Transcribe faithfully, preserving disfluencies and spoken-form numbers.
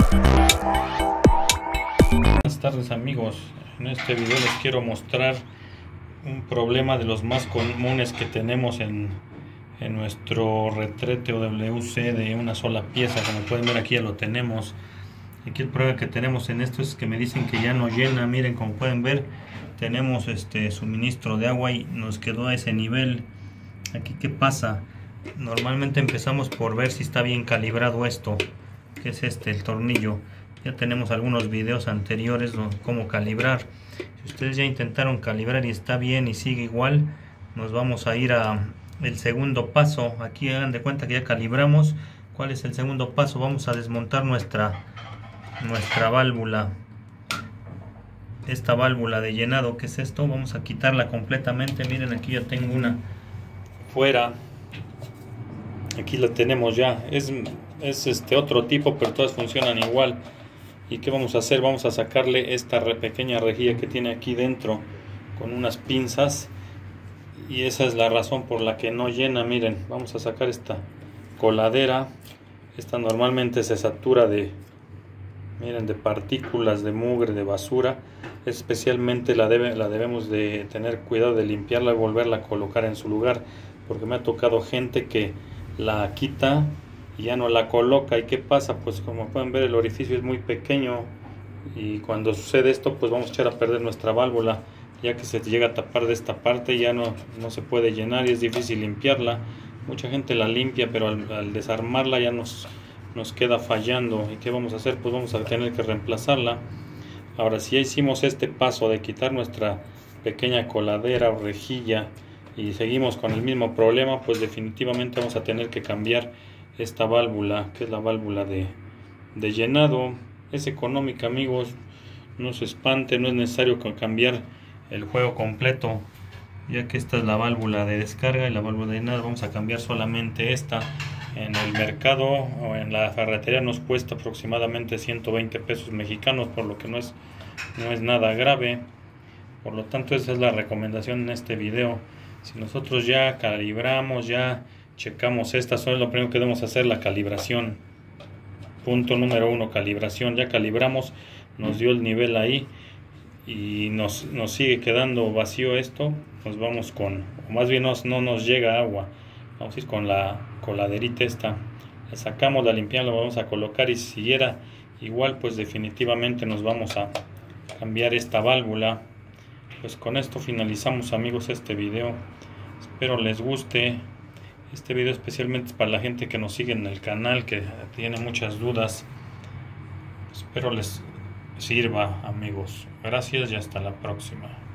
Buenas tardes amigos, en este video les quiero mostrar un problema de los más comunes que tenemos en, en nuestro retrete o W C de una sola pieza. Como pueden ver, aquí ya lo tenemos. Aquí el problema que tenemos en esto es que me dicen que ya no llena. Miren, como pueden ver, tenemos este suministro de agua y nos quedó a ese nivel. Aquí, ¿qué pasa? Normalmente empezamos por ver si está bien calibrado esto, que es este, el tornillo. Ya tenemos algunos videos anteriores de cómo calibrar. Si ustedes ya intentaron calibrar y está bien y sigue igual, nos vamos a ir a el segundo paso. Aquí hagan de cuenta que ya calibramos. ¿Cuál es el segundo paso? Vamos a desmontar nuestra nuestra válvula, esta válvula de llenado, que es esto. Vamos a quitarla completamente. Miren, aquí ya tengo una fuera. Aquí la tenemos ya. Es, es este otro tipo, pero todas funcionan igual. ¿Y qué vamos a hacer? Vamos a sacarle esta pequeña rejilla que tiene aquí dentro con unas pinzas, y esa es la razón por la que no llena. Miren, vamos a sacar esta coladera. Esta normalmente se satura de, miren, de partículas de mugre, de basura. Especialmente la, debe, la debemos de tener cuidado de limpiarla y volverla a colocar en su lugar, porque me ha tocado gente que la quita y ya no la coloca. ¿Y qué pasa? Pues como pueden ver, el orificio es muy pequeño, y cuando sucede esto pues vamos a echar a perder nuestra válvula, ya que se llega a tapar de esta parte ya no, no se puede llenar y es difícil limpiarla. Mucha gente la limpia, pero al, al desarmarla ya nos, nos queda fallando. ¿Y qué vamos a hacer? Pues vamos a tener que reemplazarla. Ahora, si ya hicimos este paso de quitar nuestra pequeña coladera o rejilla y seguimos con el mismo problema, pues definitivamente vamos a tener que cambiar esta válvula, que es la válvula de, de llenado. Es económica, amigos, no se espante, no es necesario cambiar el juego completo, ya que esta es la válvula de descarga y la válvula de llenado. Vamos a cambiar solamente esta. En el mercado o en la ferretería nos cuesta aproximadamente ciento veinte pesos mexicanos, por lo que no es, no es nada grave. Por lo tanto, esa es la recomendación en este video. Si nosotros ya calibramos, ya checamos esta, solo lo primero que debemos hacer, la calibración. Punto número uno, calibración. Ya calibramos, nos dio el nivel ahí y nos, nos sigue quedando vacío esto. Nos vamos con, o más bien nos, no nos llega agua. Vamos a ir con la coladerita esta. La sacamos, la limpiamos, la vamos a colocar, y si siguiera igual, pues definitivamente nos vamos a cambiar esta válvula. Pues con esto finalizamos, amigos, este video. Espero les guste. Este video especialmente es para la gente que nos sigue en el canal, que tiene muchas dudas. Espero les sirva, amigos. Gracias y hasta la próxima.